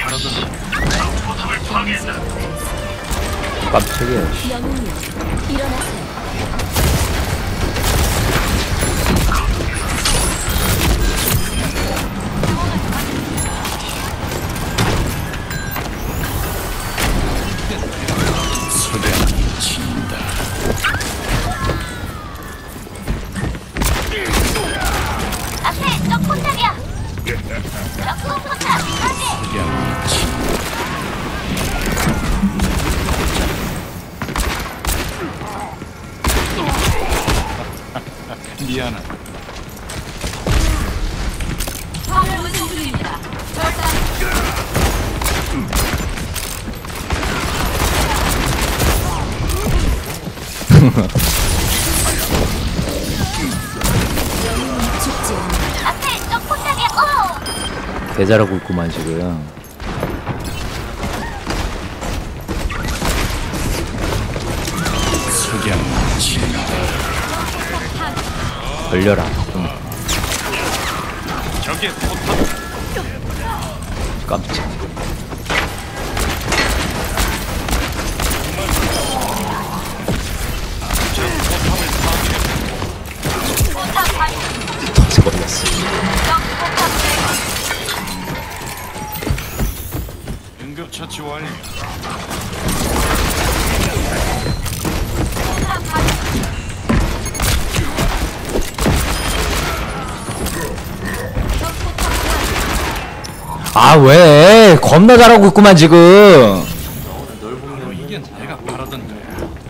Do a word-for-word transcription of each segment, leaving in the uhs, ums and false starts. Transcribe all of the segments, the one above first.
깜짝이야. 영웅이여, 일어나세요. 앞에 적 포탑이야. 적 포탑 파괴. 미안하다. 화물 운송 중입니다. 죽지 않아. 앞에 적 포탑이야. 어. 개잘하고 있구만 지금. 걸려라. 응. 저게 포탑. 깜짝. 포탑 파괴. 터져버렸어. 적 포탑 응급처치 완료. 포탑 파괴. 아 왜? 겁나 잘하고 있구만 지금. 바로 이게 내가 바라던 거야.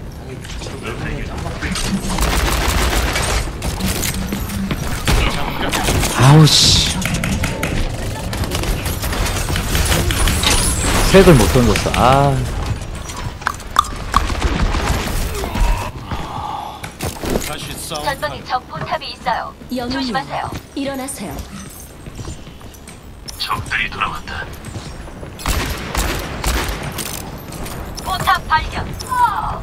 아우 씨. 색을 못 던졌어. 아. 다시 싸움. 전방에 적 포탑이 있어요. 영웅이여, 조심하세요. 일어나세요. 적들이 돌아왔다. 포탑 발견. 어.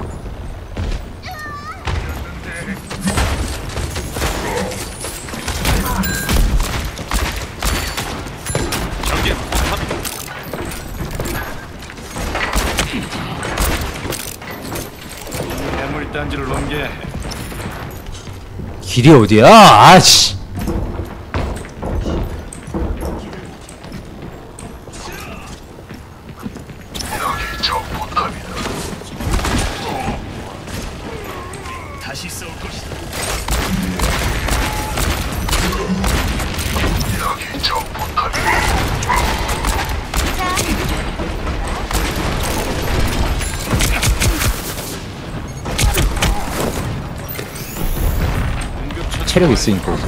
저게 포탑이. 해물 단지를 넘겨야 해. 길이 어디야? 아씨. 다시 싸울 것이다. 여기 적 포탑이. 체력 있으니까 오지.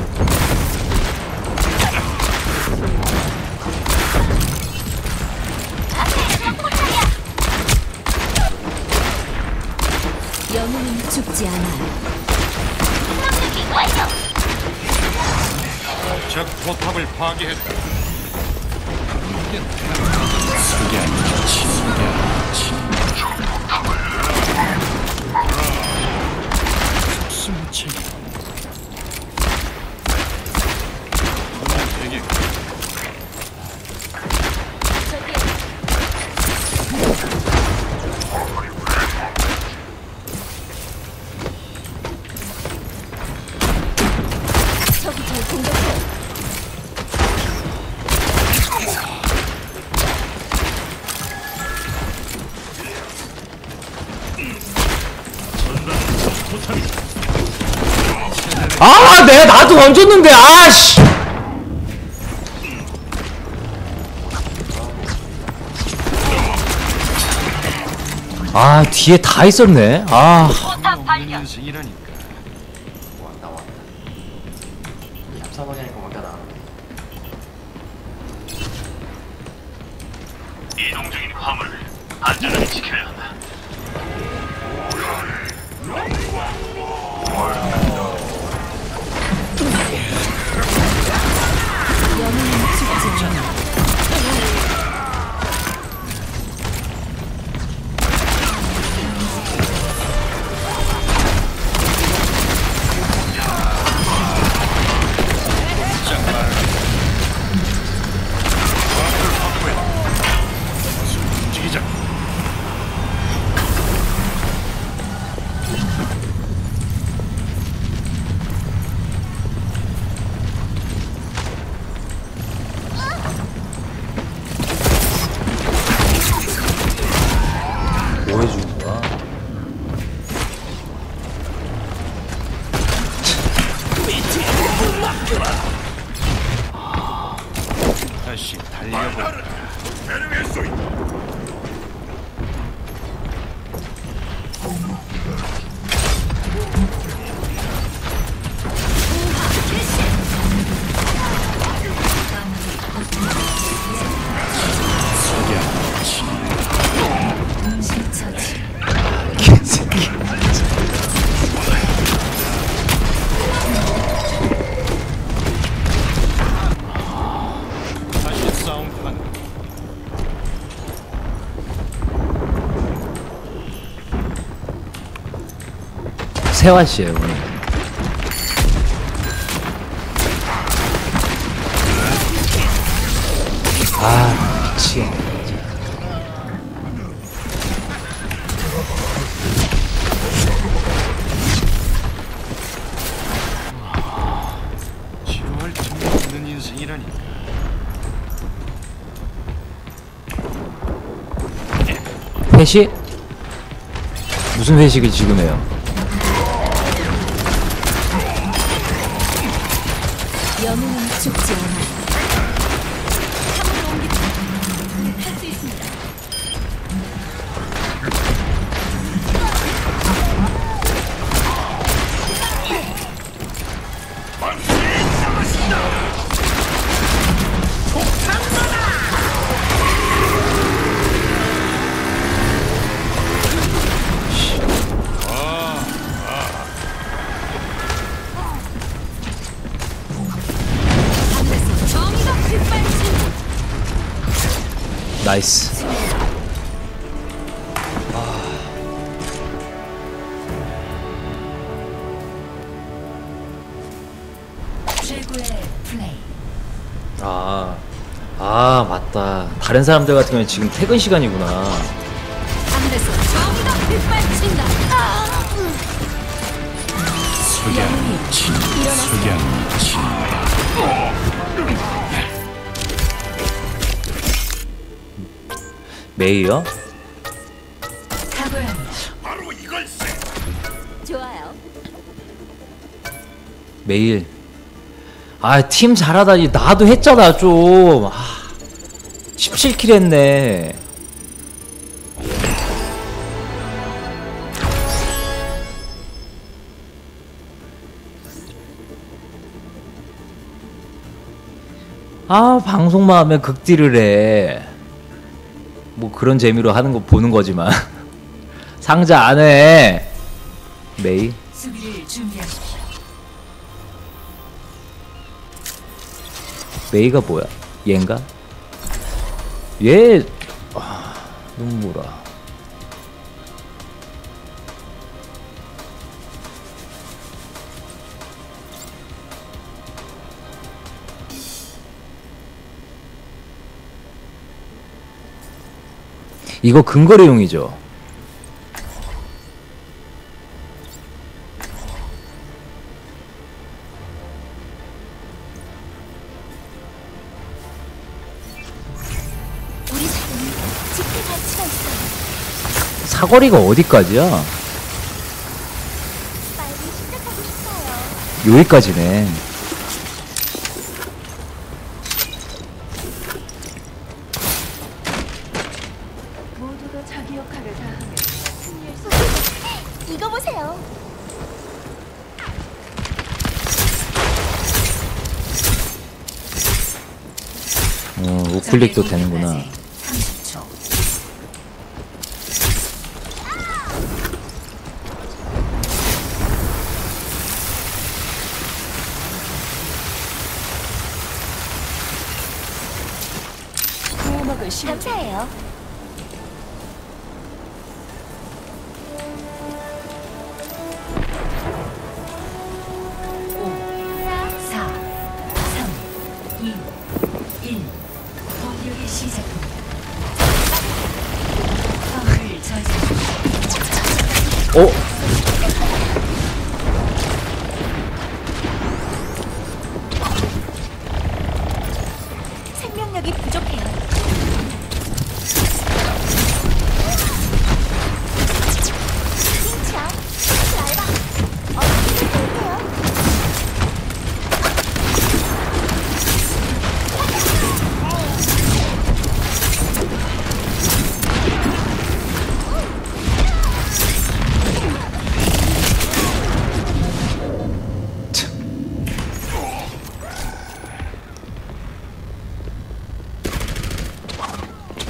영웅은 죽지 않아요. 공격기 완료. 적 포탑을 파괴했다. 숨차기. 되게 적이 절 공격해. 아, 내가 나도 던졌는데, 아씨! 아, 뒤에 다 있었네. 아. 포탑 발견. 인생이라니까. 왔다 왔다. 얍사방이니까 막다다. 이동 중인 화물을 안전하게 지켜야 한다. 영웅은 죽지 않아. 다시 달려볼까? 가능할 수 있다. 개새끼. 다시 싸움판. 세환 씨예요 오늘. 아 미친. 지루할 틈이 없는 인생이라니. 회식? 무슨 회식을 지금 해요? 영웅은 죽지 않아요. 할수 있습니다. 정의가 빗발친다. 나이스. 최고의 플레이. 아, 아 맞다. 다른 사람들 같은 경우는 지금 퇴근 시간이구나. 하늘에서 정의가 빗발친다. 아! 영웅이 일어났어. 메이요? 각오합니다. 바로 이걸세. 좋아요. 메일. 아, 팀 잘하다니. 나도 했잖아, 좀. 아, 십칠 킬 했네. 아, 방송만 하면 극딜을 해. 뭐 그런 재미로 하는 거 보는 거지만. 상자 안 해. 메이. 수비를 준비하십시오. 메이가 뭐야? 얘인가? 얘... 아... 눈물아. 이거 근거리용이죠? 우리 사람이 지킬 가치가 있어요. 사거리가 어디까지야? 빨리 시작하고 싶어요. 여기까지네. 모두가 자기 역할을 다하면 승리할 수 있어요. 이거 보세요. 어, 우클릭도 되는구나. 삼십 초. 구호막을 씌워. 감사해요. 사, 삼, 이, 일. 공격이 시작합니다. 화물을 저지하십시오. 어? 생명력이 부족해요. 진짜? 얇아. 어떻게 될게요?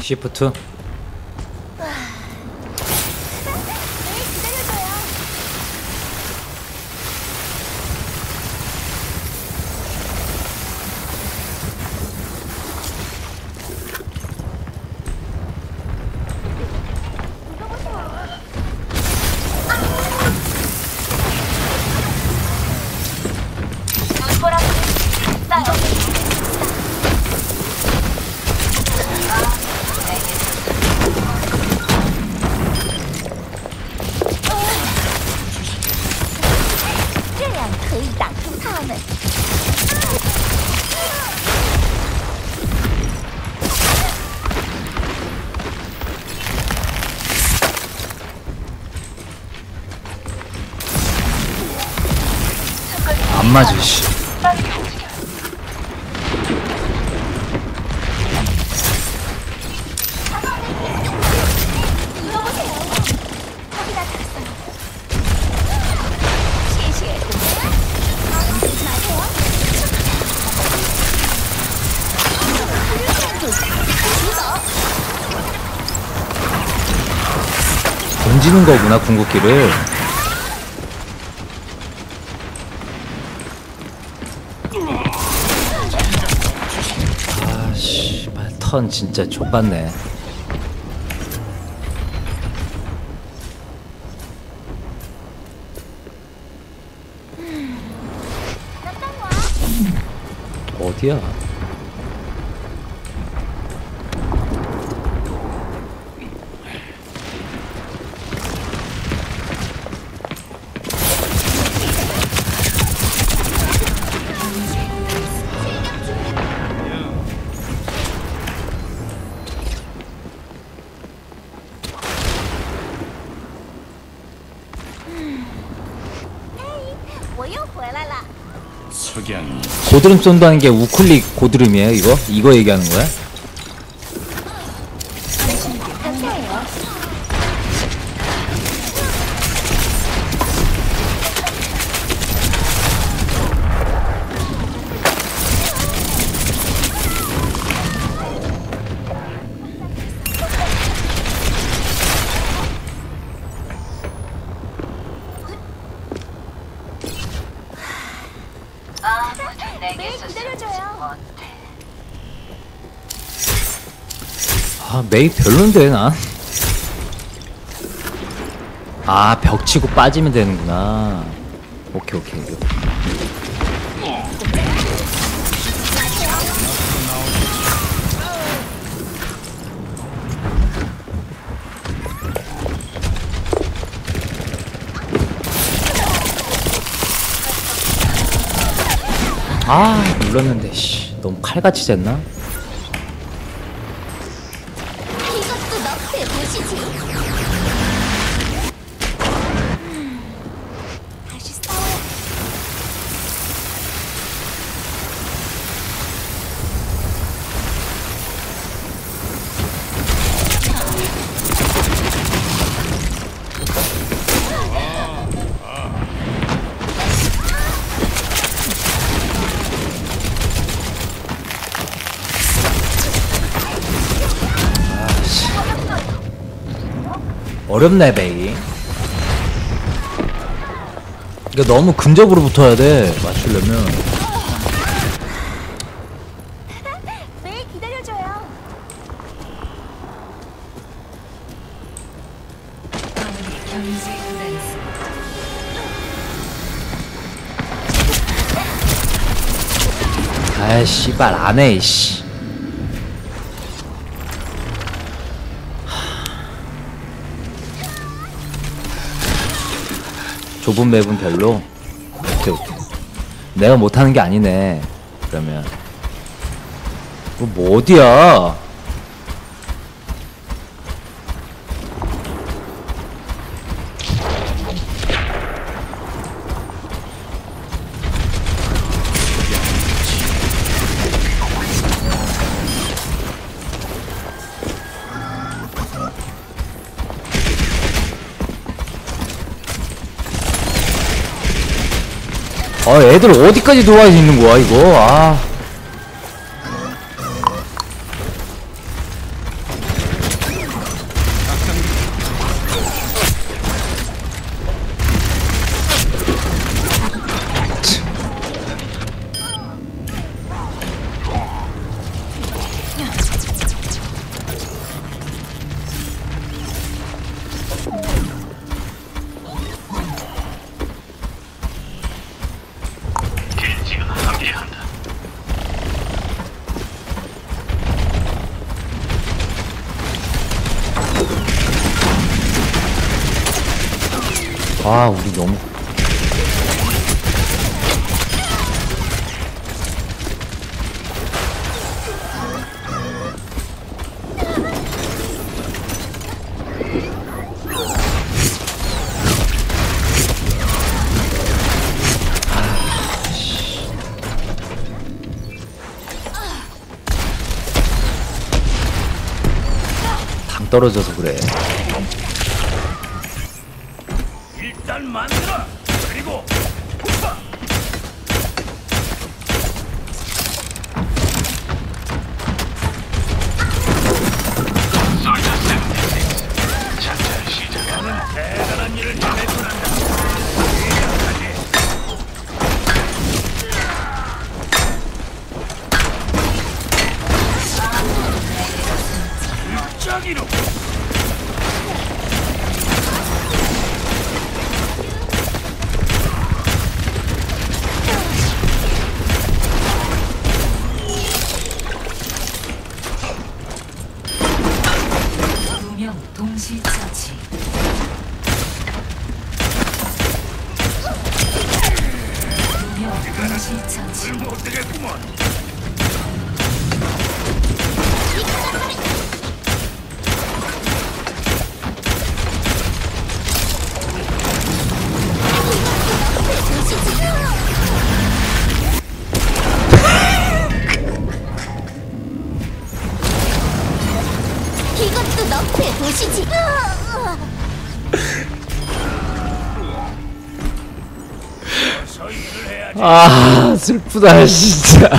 시프트. 눈보라 싸요. 안 맞아, 씨. 던지는 거구나, 궁극기를. 아, 씨발, 턴 진짜 족같네. 어디야? 석양이 고드름 쏜다는 게 우클릭 고드름이에요, 이거? 이거 얘기하는 거야? 아무도 내게서 숨지 못해. 아, 메이 별론데, 난. 아, 벽 치고 빠지면 되는구나. 오케이, 오케이. 아, 눌렀는데, 씨. 너무 칼같이 쟀나? 이것도 너프에 보시지. 다시 싸워야. 어렵네, 베이. 이거 너무 근접으로 붙어야 돼, 맞추려면. 매일 기다려줘요. 아이, 씨발, 안 해, 이씨. 좁은 맵은 별로? 오케이, 오케이. 내가 못하는 게 아니네, 그러면. 이거 뭐 어디야? 아, 애들 어디까지 들어와 있는 거야, 이거? 아. 아 우리 너무 당 떨어져서 그래. 일단 만들어. 그리고 푸파. 나는 대단한 일을 해냈구나. 깜짝이로. 두명 동시 처치. 두명 동시 처치. 못 되겠구먼. 이것도 너프의 도시지. 어서 일을 해야지. 아 슬프다 진짜.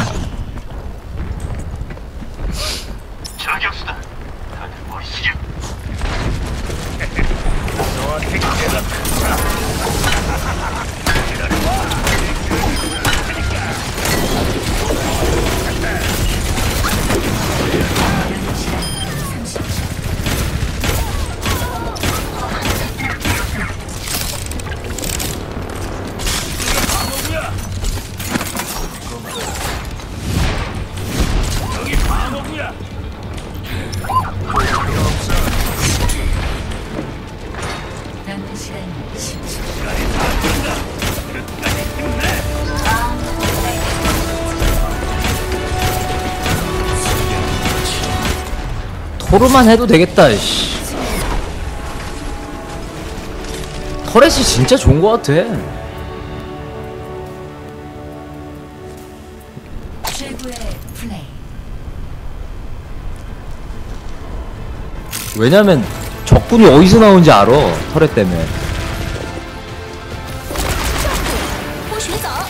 저격수다. 다들 머리 숙여. 너한테 기대가 크다. 여기 방어구야. 남은 시간 십 초. 시간이 다 된다. 끝까지 힘내. 토르만 해도 되겠다. 씨. 터렛이 진짜 좋은 것 같아. 최고의 플레이. 왜냐면 적군이 어디서 나오는지 알아. 터렛 때문에. 不许走！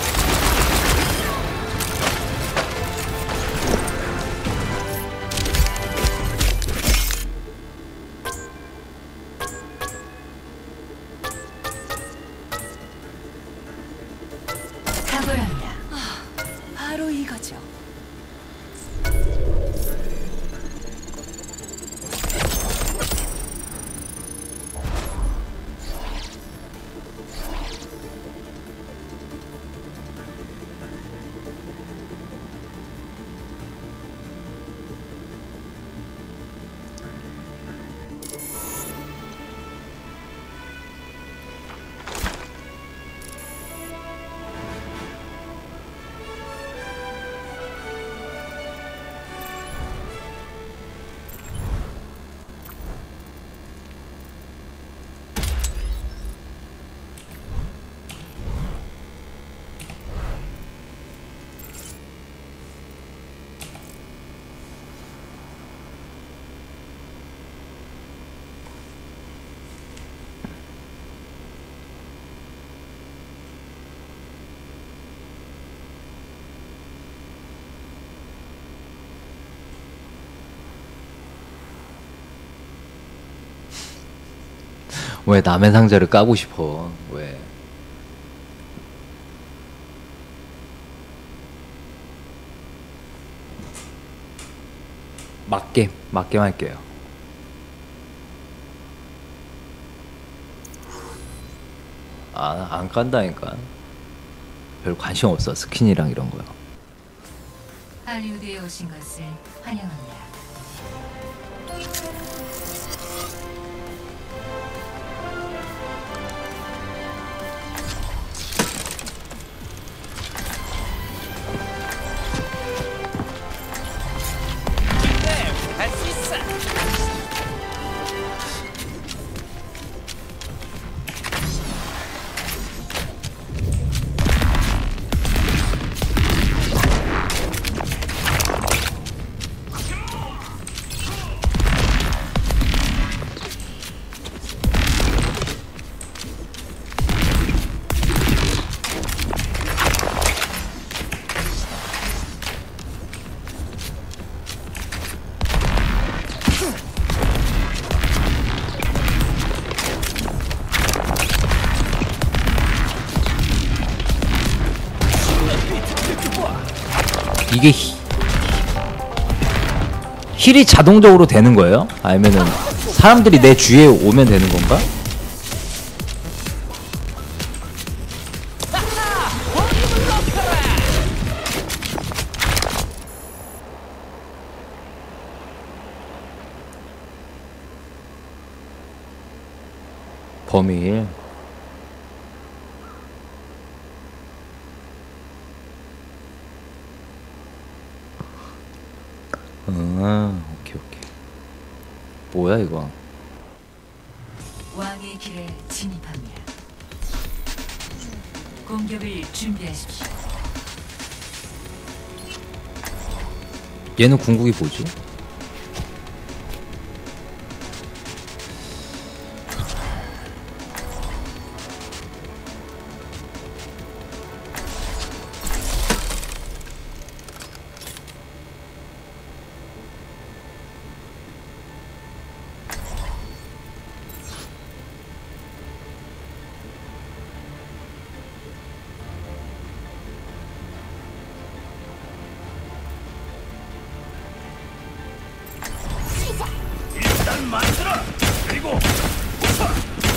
탁월합니다. 바로 이거죠. 왜 남의 상자를 까고 싶어? 왜? 맞게 맞게 할게요. 아, 안 깐다니까. 별 관심 없어 스킨이랑 이런 거요. 할리우드에 오신 것을 환영합니다. 이게 히, 힐이 자동적으로 되는 거예요? 아니면은 사람들이 내 주위에 오면 되는 건가? 범일. 아, 오케이 오케이. 뭐야 이거? 왕의 길에 진입합니다. 공격을 준비하십시오. 얘는 궁극이 뭐지? 일단 만들어. 그리고 부숴.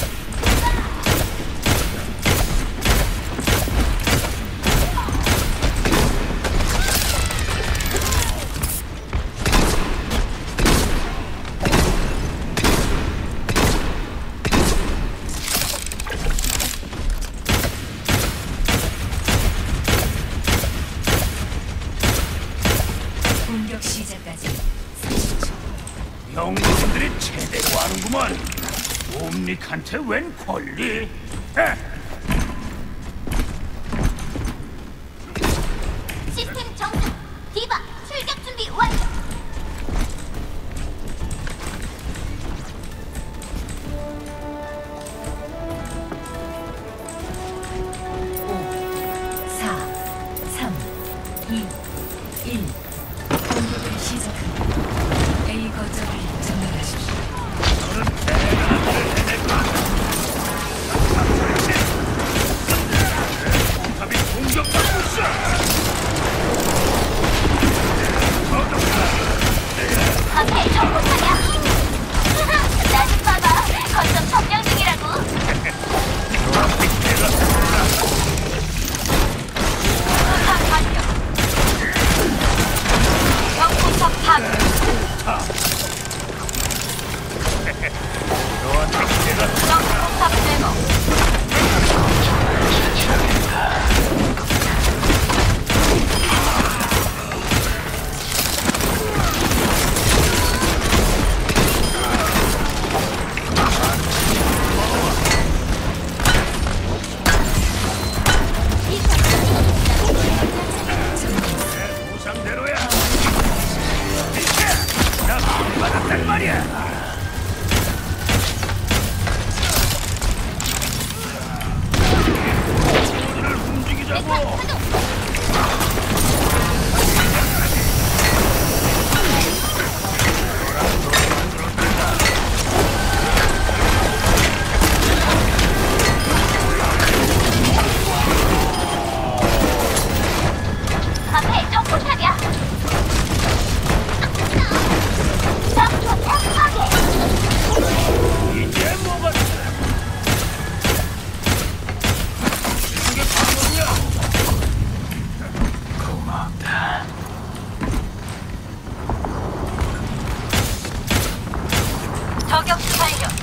공격 시작까지 삼십 초. 영웅들이 제대로 하는구만. 옴닉한테 웬 권리? 에? 시스템 정상. 디바 출격 준비 완료. 오, 사, 삼, 이, 일. 공격을 시작합니다. A 거점을 점령하십시오. 탑이 공격받고 있어. 앞에 정보차야. 나좀 봐봐. 거점 점령 중이라고. 부상 완료. 정보차 파괴. 정보차 제거. 부상대로야. 나 받았단 말이야. 오늘을 움직이자고. 앞에 정보차야. 정보차 파괴. 이제 뭐가 이게 방어구야. 고맙다. 저격수 발견.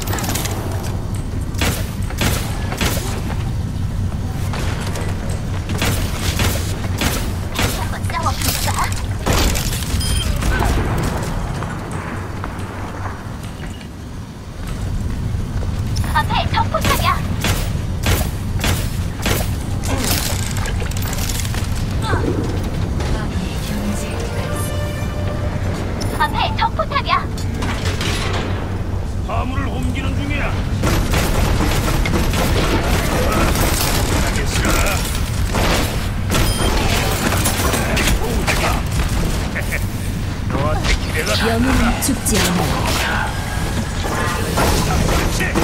한번 싸워볼까? 앞에 정포탑이야. 왕의 경제에 들어갔습니다. 앞에 정포탑이야. 화물을 옮기는 중이야. 알겠어. 너한테 기대가 영웅은 죽지 않아. 그렇지.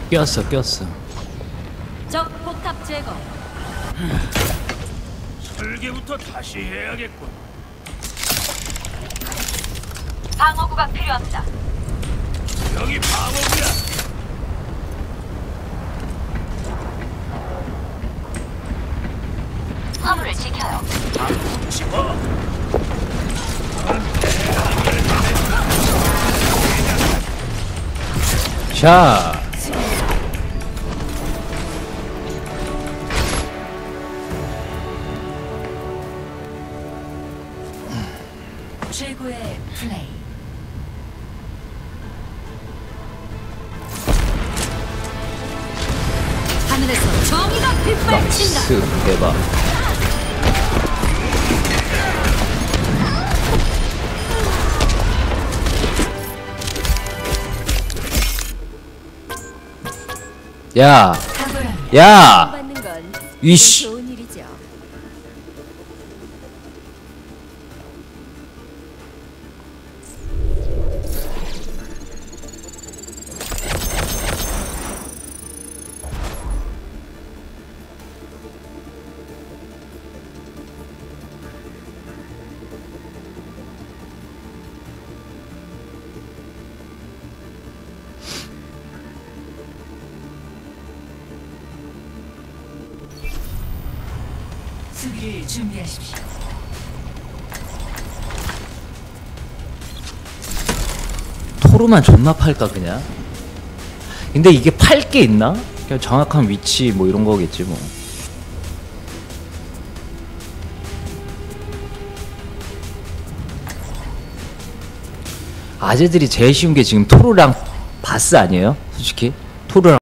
꼈어 꼈어. 적 포탑 제거. 설계부터 다시 해야겠군. 방어구가 필요합니다. 여기 방어구야. 화물을 지켜요. 집어. 자, 최고의 플레이. 하늘에서 정의가 빗발친다. 나이스 대박. 야, 탁월합니다. 야, 받는 건 이씨. 좋은 일이죠. 수비를 준비하십시오. 토르만 존나 팔까 그냥. 근데 이게 팔 게 있나? 그냥 정확한 위치 뭐 이런 거겠지 뭐. 아재들이 제일 쉬운 게 지금 토르랑 바스 아니에요? 솔직히 토르랑